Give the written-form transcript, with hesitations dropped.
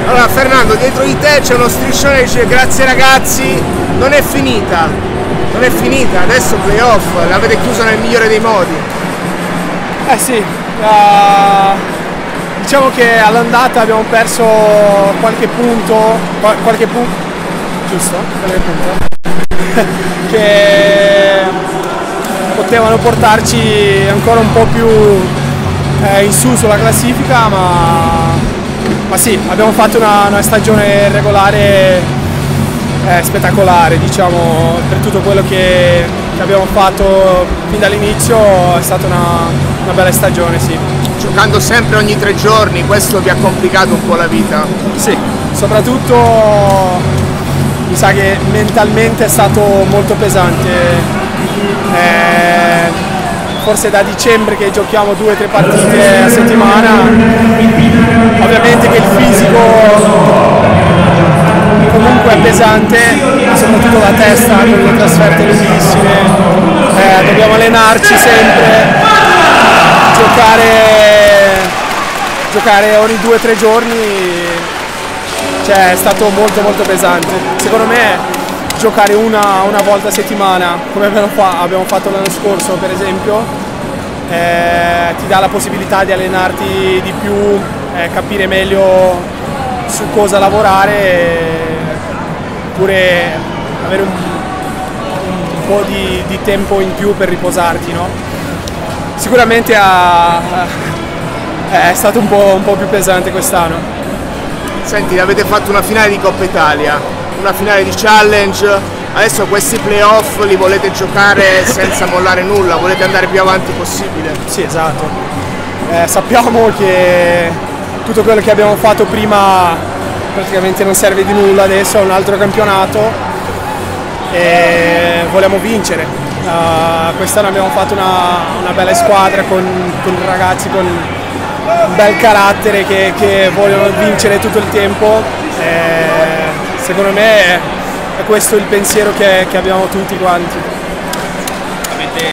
Allora Fernando, dietro di te c'è uno striscione che dice grazie ragazzi, non è finita, adesso playoff, l'avete chiusa nel migliore dei modi. Sì, diciamo che all'andata abbiamo perso qualche punto, giusto? Qualche punto che potevano portarci ancora un po' più in su sulla classifica, ma sì, abbiamo fatto una stagione regolare spettacolare, diciamo, per tutto quello che abbiamo fatto fin dall'inizio. È stata una bella stagione, sì. Giocando sempre ogni 3 giorni, questo vi ha complicato un po' la vita? Sì, soprattutto mi sa che mentalmente è stato molto pesante. Forse da dicembre che giochiamo 2 o 3 partite a settimana, ovviamente che il fisico comunque è pesante, soprattutto la testa con le trasferte lunghissime, dobbiamo allenarci sempre, giocare ogni 2 o 3 giorni, cioè è stato molto pesante. Secondo me giocare una volta a settimana, come abbiamo fatto l'anno scorso per esempio, ti dà la possibilità di allenarti di più, capire meglio su cosa lavorare, pure avere un po' di tempo in più per riposarti, no? Sicuramente è stato un po' più pesante quest'anno. Senti, avete fatto una finale di Coppa Italia, una finale di Challenge, adesso questi playoff li volete giocare senza mollare nulla, volete andare più avanti possibile. Sì, esatto. Sappiamo che tutto quello che abbiamo fatto prima praticamente non serve di nulla, adesso è un altro campionato e vogliamo vincere. Quest'anno abbiamo fatto una bella squadra con ragazzi con un bel carattere che vogliono vincere tutto il tempo. Secondo me è questo il pensiero che abbiamo tutti quanti.